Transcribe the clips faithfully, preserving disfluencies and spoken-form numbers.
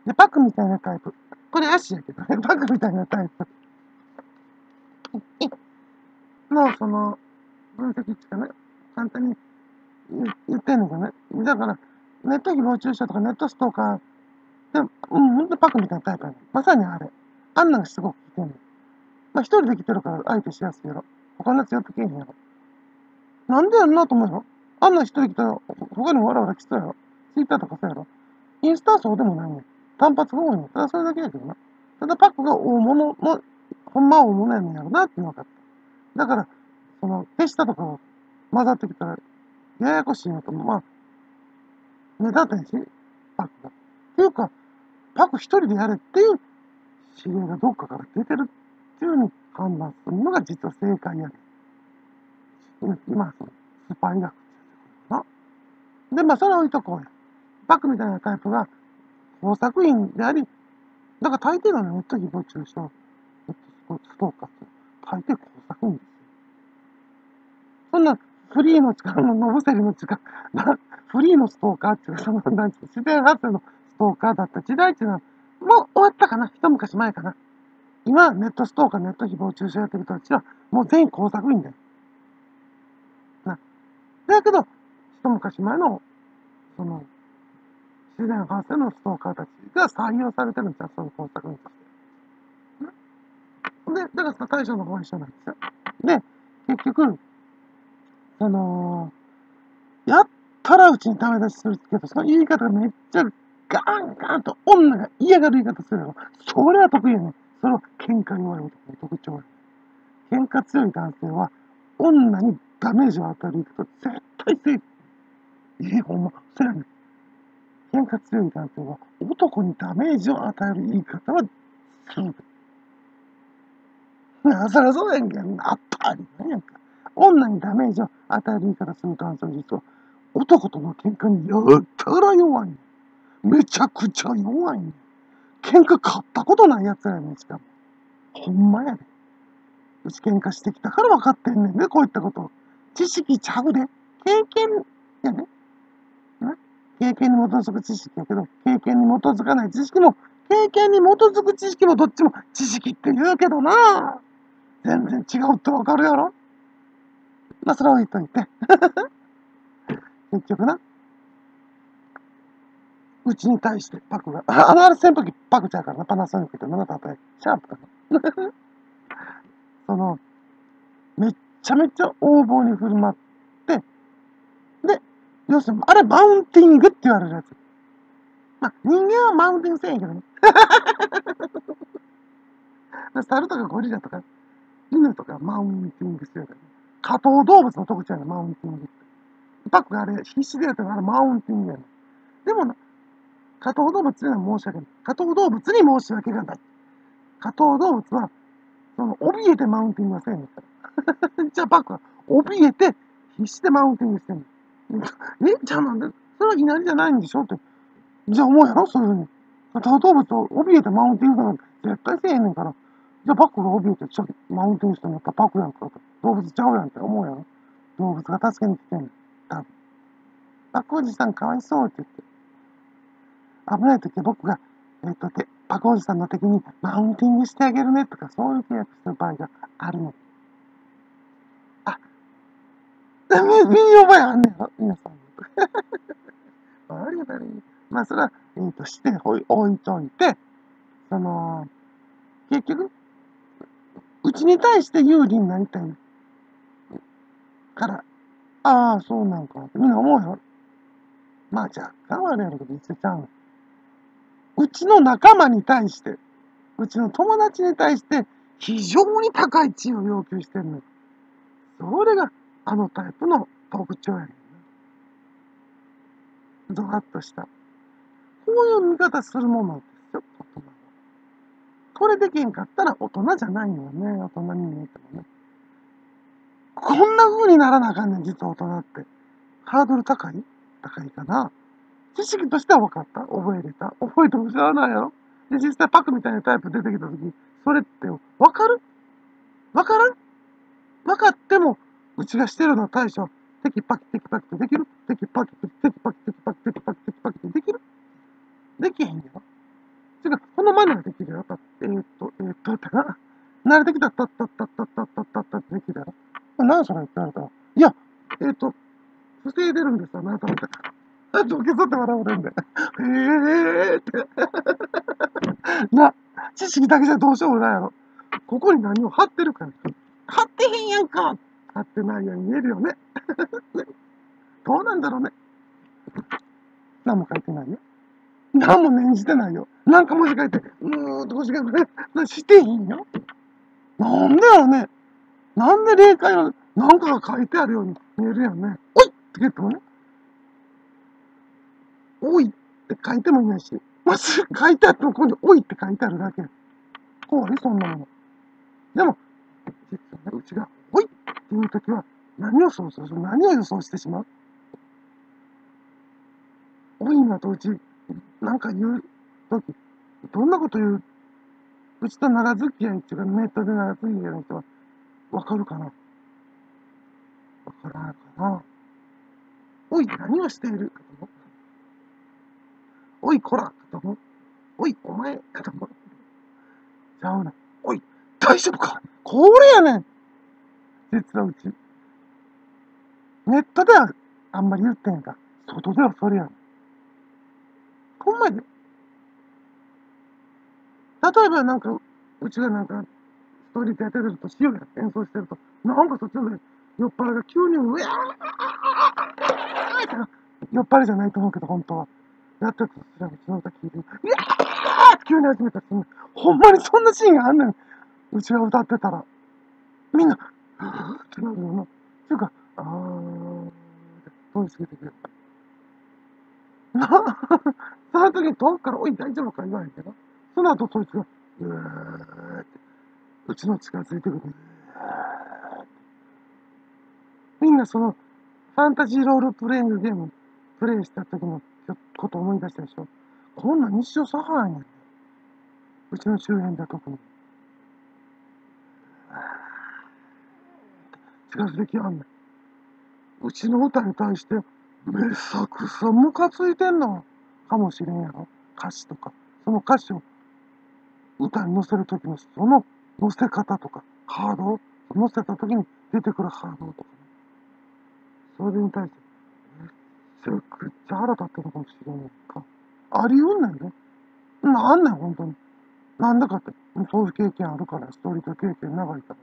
で、パクみたいなタイプ。これ足やけどね、パクみたいなタイプ。の、その、分析値かね、簡単に言ってんのかね。だから、ネット誹謗中傷とかネットストーカーで、うん、ほんとパクみたいなタイプやねん。まさにあれ。あんなんがすごく来てんねん。まあ、一人で来てるから相手しやすいやろ。他のやつやってけえへんやろ。なんでやんなと思うよ。あんな一人来たら、他にもわらわら来そうやろ。ツイッターとかそうやろ。インスタはそうでもないねん。単発が多いねん。ただそれだけやけどな。ただパクが大物の、ほんまは大物やねんやろなって分かった。だから、その、手下とかを混ざってきたら、ややこしいなと、まあ、目立たへんし、パクが。っていうか、パク一人でやれっていう指令がどっかから出てるっていうふうに判断するのが実は正解やねん。今、その、スパイ学な。で、まあ、それは置いとこうや。パクみたいなタイプが工作員であり、だから大抵のネット誹謗中傷、ストーカーって、大抵工作員ですよ。そんな、フリーの力の、ノブセリの力、フリーのストーカーっていうか、その、なんていう自然発生のストーカーだった時代っていうのは、もう終わったかな、一昔前かな。今、ネットストーカー、ネット誹謗中傷やってる人たちは、もう全員工作員だよ。な。だけど、一昔前の、その、自然発生のストーカーたちが採用されてるんですよ、その工作員として。で、だから対象の方は一緒なんですよ。で、結局、その、やったらうちにダメ出しするけど、その言い方がめっちゃガンガンと女が嫌がる言い方するよ。それは得意やね。それは喧嘩弱い男の特徴や。喧嘩強い男性は女にダメージを与える言い方絶対せえ。ええ、ほんま、そうやねん。喧嘩強い男性は男にダメージを与える言い方はする。そりゃそうやんけん。当たり前やんか。女にダメージを与える言い方する男性は実は男との喧嘩にやったら弱いねん。めちゃくちゃ弱いねん。喧嘩勝ったことないやつやねん、しかも。ほんまやで。うち喧嘩してきたから分かってんねんね、こういったこと。知識ちゃうで。経験やで。な経験に基づく知識やけど、経験に基づかない知識も、経験に基づく知識もどっちも知識って言うけどな。全然違うって分かるやろ。まあ、それは置いといて。結局な。うちに対してパクが、あのあれ扇風機パクちゃうからな、パナソニックってな、たとえ、シャープかな。その、めっちゃめちゃ横暴に振る舞って、で、要するに、あれマウンティングって言われるやつ。まあ、人間はマウンティングせえへんけどね。猿とかゴリラとか、犬とかマウンティングしてるからね。下等動物の特徴やね、マウンティングって。パクがあれ、必死でやったらあれマウンティングやね。でもな、下等動物には申し訳ない。下等動物に申し訳がない。下等動物は、その、怯えてマウンティングはせえへんから。じゃあパクは、怯えて、必死でマウンティングしてんの。え、じゃあなんで、それは稲荷じゃないんでしょって。じゃあ思うやろそういうふうに。下等動物を怯えてマウンティングなんて絶対せえへんねんから。じゃあパクが怯えてちょマウンティングしてんのやったらパクやんか。動物ちゃうやんって思うやろ。動物が助けに来てんの。多分。パクおじさんかわいそうって言って。危ない時は僕が、えっ、と、てパクおじさんの敵にマウンティングしてあげるねとか、そういう契約する場合があるの。あ、身に覚えあんねんよ、皆さん。悪い悪い。まあ、それは、えっ、と、して置いといて、その、結局、うちに対して有利になりたいから、ああ、そうなんかってみんな思うよ。まあ、若干はあれやろうけど、一緒ちゃうの。うちの仲間に対して、うちの友達に対して、非常に高い地位を要求してるの。それが、あのタイプの特徴やねん。ドワッとした。こういう見方するものですよ、大人は。これできんかったら大人じゃないのよね、大人に見えてもね。こんな風にならなあかんねん、実は大人って。ハードル高い高いかな。知識としては分かった。覚えれた。覚えても知らないやろ。で、実際パクみたいなタイプ出てきたとき、それって分かる分からん分かっても、うちがしてるの対処、テキパキテキパキってできる？テキパキテキパキテキパキテキパキテキパキってできる？できへんよ。 違う、この前ならできるよ。えーっと、えーっと、ってな。慣れてきたら、たったったったったったったったってできるよ。何それって言われたら。いや、えーっと、防いでるんですよ、あなたって。あ、土下座って笑われるんで。へえーって。な、知識だけじゃどうしようもないやろ。ここに何を貼ってるか。貼ってへんやんか。貼ってないように見えるよね。どうなんだろうね。何も書いてないよ。何も念じてないよ。なんか文字書いて、うーんと星がね、してへんよ。なんでよね。なんで霊界はなんかが書いてあるように見えるよね。おいって言ってもね。おいって書いてもいないし。もし書いてあってもここにおいって書いてあるだけ。怖いそんなもの。でも、実はね、うちがおいっていうときは何を想像する何を予想してしまうおいなとうち、なんか言うとき、どんなこと言ううちと長付き合いっていうか、ネットで長付き合いの人はわかるかなわからないかな。おい、何をしているかと思う。おい、こらかと思う。おい、お前かと思う。ちゃうな。おい、大丈夫かこれやねん。実はうち、ネットではあんまり言ってんか。外ではそれやねん。ほんまに。例えばなんか、うちがなんか、ストーリーでやってると、塩や演奏してると、なんかそっちで酔っ払いが急に、うわーって酔っ払いじゃないと思うけど、本当は。やってるとすらうちの歌聞いて、うわーって急に始めたら、ほんまにそんなシーンがあんねん。うちが歌ってたら。みんな、ふーってなるよな。っていうか、あーって通り過ぎてくる。なその時に遠くから、おい、大丈夫か言わへんけど、その後そいつが、うーって、うちの近づいてくる。みんなその、ファンタジーロールプレイングゲーム、プレイした時のこと思い出したでしょ。こんな日常茶飯やねん。うちの周辺では特に。近づいてきやんねん。うちの歌に対して、めさくさムカついてんのかもしれんやろ。歌詞とか。その歌詞を歌に乗せるときのその乗せ方とか、ハードを乗せたときに出てくるハードとかね。それに対して、めちゃくちゃ腹立ってるかもしれんか。ありうんねんね。なんねん、本当に。なんだかって、そういう経験あるから、ストーリーと経験長いから。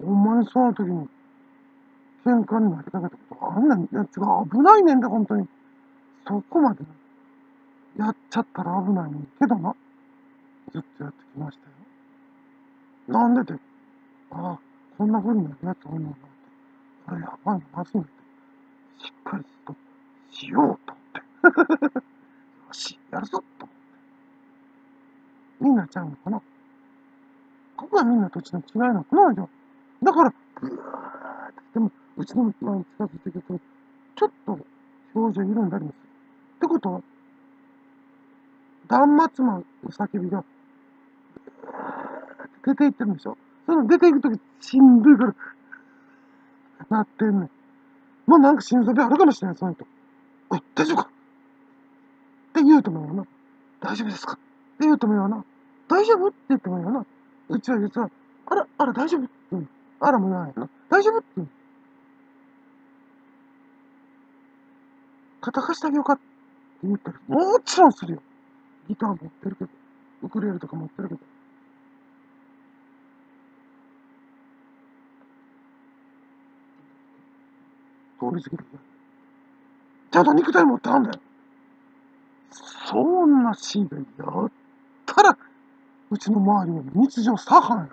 ほんまにその時に、喧嘩になりかけたことあんねん。やつが危ないねんで、本当に。そこまでやっちゃったら危ないねんけどな。ずっとやってきましたよ。なんでで、ああ、こんな風になるやつおんのなって。これやばいな、まずいなって。しっかりとしようと思って。よし、やるぞと。みんなちゃうのかな。ここがみんなとうちの違いなのかな、じゃあ。だから、ぐーって、でも、うちの前に近づいてくると、ちょっと表情緩んだりもする。ってことは、断末魔の叫びが、出ていってるんでしょ。その出ていくとき、しんどいから、なってんねん。もうなんか心臓病あるかもしれない、その人。おい、大丈夫かって言うと思うよな。大丈夫ですかって言うと思うよな。大丈夫って言ってもいいよな。うちは実は、あら、あら、大丈夫って言う。あらも言わないよな。大丈夫って言う。肩貸してあげようかって言ったら、もちろんするよ。ギター持ってるけど、ウクレレとか持ってるけど。通り過ぎてくる。ちゃんと肉体持ってあんだよ。そんなシーンがやったら、うちの周りは日常茶飯や。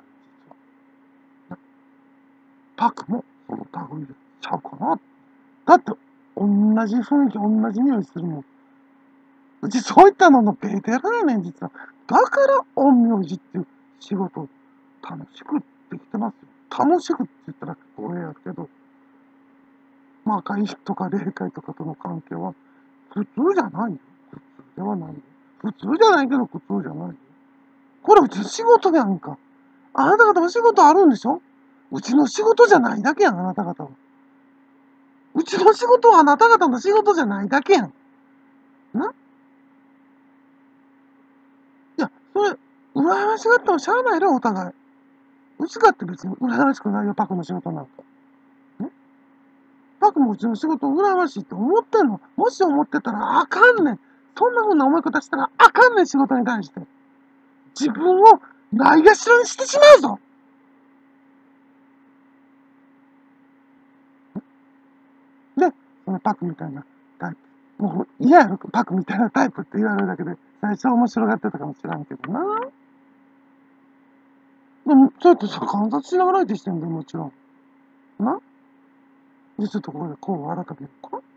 パクもその類でちゃうかな。だって、同じ雰囲気、同じ匂いするもん。うちそういったののベテランやねん、実は。だから陰陽師っていう仕事を楽しくできてますよ。楽しくって言ったらこれやけど、魔界とか霊界とかとの関係は普通じゃないよ。普通ではないよ。普通じゃないけど普通じゃないよ。これうちの仕事やんか。あなた方も仕事あるんでしょ。うちの仕事じゃないだけやん、あなた方は。うちの仕事はあなた方の仕事じゃないだけやん。な羨ましがってもしゃあないよ、お互い。うちかって別に羨ましくないよ、パクの仕事なんか。ね、パクもうちの仕事羨ましいって思ってんの。もし思ってたらあかんねん。そんな風な思い方したらあかんねん、仕事に対して。自分をないがしろにしてしまうぞ。で、そのパクみたいなタイプ。もう嫌やろ、パクみたいなタイプって言われるだけで、最初は面白がってたかもしらんけどな。でも、そうやってさ、観察しながら相手してんだよ、もちろん。な？で、ちょっとここでこう改めようか。